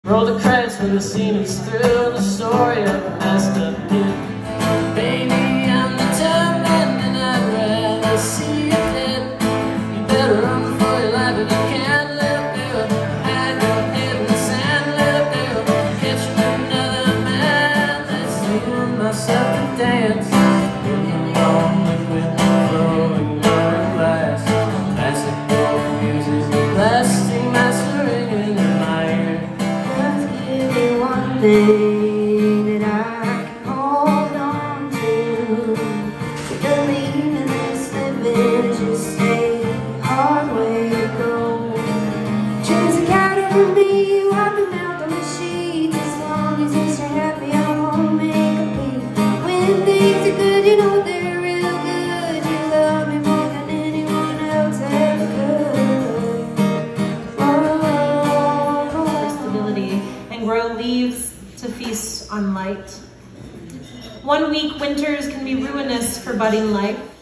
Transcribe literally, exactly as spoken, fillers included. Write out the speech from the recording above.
Roll the credits when the scene is through, the story of a messed up kid. Baby, I'm determined and I'd rather see you dead. You better run for your life if you can't live there. Hide your head in the sand, live there. Catch another man that's leaving myself to dance. Moving along with wind blowing over glass. Classic folk music, plastic master ringing in my ear. One thing that I can hold on to, believe in this living is just a hard way to go. Choose a cat over me, wipe him out on the sheets. As long as you're happy, I won't make a peep. When things are good, you know they're real good. You love me more than anyone else ever could. For stability and grow leaves to feast on light. One week winters can be ruinous for budding life.